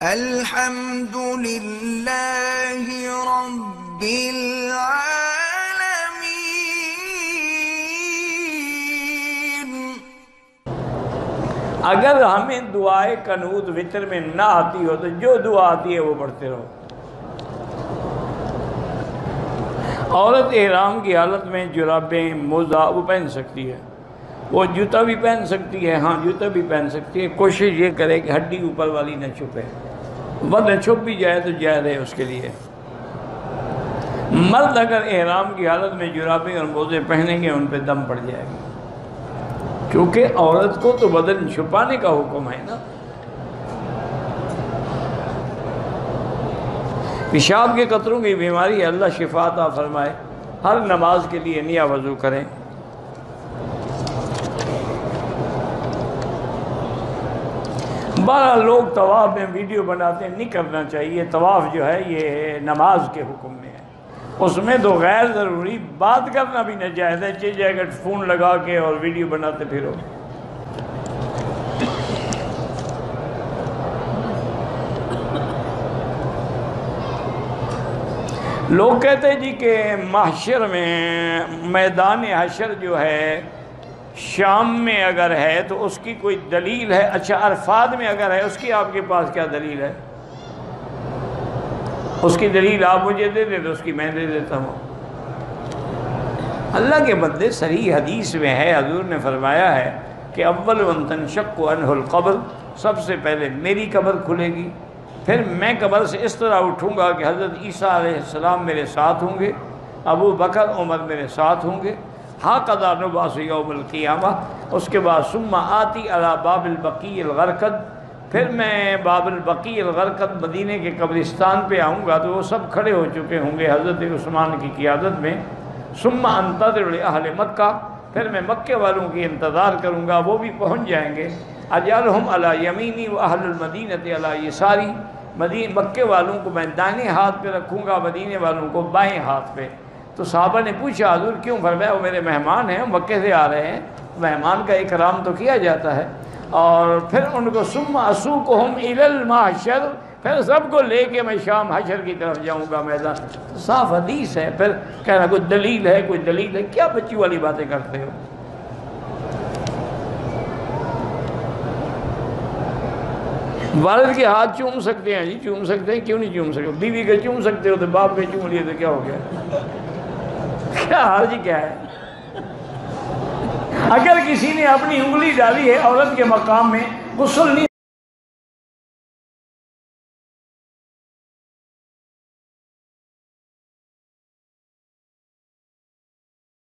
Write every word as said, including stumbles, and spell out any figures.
الحمد للہ رب العالمین۔ اگر ہمیں دعائے قنوت وتر میں نہ آتی ہو تو جو دعا آتی ہے وہ پڑھتے رہو۔ عورت احرام کی حالت میں جرابیں موزہ وہ پہن سکتی ہے، وہ جوتا بھی پہن سکتی ہے، ہاں جوتا بھی پہن سکتی ہے، کوشش یہ کرے کہ ہڈی اوپر والی نہ چھپے، ورنہ چھپ بھی جائے تو جائز ہے اس کے لیے۔ مرد اگر احرام کی حالت میں جرابیں اور موزے پہنیں گے ان پہ دم پڑ جائے گا، کیونکہ عورت کو تو بدن چھپانے کا حکم ہے نا۔ پیشاب کے قطروں کی بیماری ہے، اللہ شفا عطا فرمائے۔ ہر نماز کے لیے نیا وضو کریں۔ بارہ لوگ طواف میں ویڈیو بناتے ہیں، نہیں کرنا چاہیے۔ طواف جو ہے یہ نماز کے حکم میں ہے، اس میں تو غیر ضروری بات کرنا بھی ناجائز ہے، چل جائے گا فون لگا کے اور ویڈیو بناتے پھرو۔ لوگ کہتے ہیں جی کہ محشر میں میدان حشر جو ہے شام میں اگر ہے تو اس کی کوئی دلیل ہے؟ اچھا عرفات میں اگر ہے اس کی آپ کے پاس کیا دلیل ہے؟ اس کی دلیل آپ مجھے دے دیں تو اس کی میں دے دیتا ہوں۔ اللہ کے بندے، صحیح حدیث میں ہے، حضور نے فرمایا ہے کہ اول من تنشق عنہ القبر، سب سے پہلے میری قبر کھلے گی، پھر میں قبر سے اس طرح اٹھوں گا کہ حضرت عیسیٰ علیہ السلام میرے ساتھ ہوں گے، ابو بکر عمر میرے ساتھ ہوں گے، ہاکذا نبعث یوم القیامہ۔ اس کے بعد ثم آتی علی باب البقیع الغرقد، پھر میں باب البقیع الغرقد مدینے کے قبرستان پہ آؤں گا تو وہ سب کھڑے ہو چکے ہوں گے حضرت عثمان کی قیادت میں۔ ثم انتظر لاہل مکہ، پھر میں مکے والوں کی انتظار کروں گا، وہ بھی پہنچ جائیں گے۔ اجعلہم علی یمینی واہل المدینۃ علی یساری، مکے والوں کو میں دائیں ہاتھ پہ رکھوں گا، مدینے والوں کو بائیں ہاتھ پہ۔ تو صحابہ نے پوچھا حضور کیوں؟ فرمایا وہ میرے مہمان ہیں، مکے سے آ رہے ہیں، مہمان کا اکرام تو کیا جاتا ہے۔ اور پھر ان کو ثم اسوقہم الی المحشر، پھر سب کو لے کے میں شام حشر کی طرف جاؤں گا میدان۔ صاف حدیث ہے، پھر کہنا کوئی دلیل ہے کوئی دلیل ہے، کیا بچی والی باتیں کرتے ہو؟ والد کے ہاتھ چوم سکتے ہیں جی، چوم سکتے ہیں، کیوں نہیں چوم سکتے؟ بیوی کے چوم سکتے ہو تو باپ کے چوم لیے تو کیا ہو گیا؟ کیا حرج کیا ہے؟ اگر کسی نے اپنی انگلی ڈالی ہے عورت کے مقام میں، غسل نہیں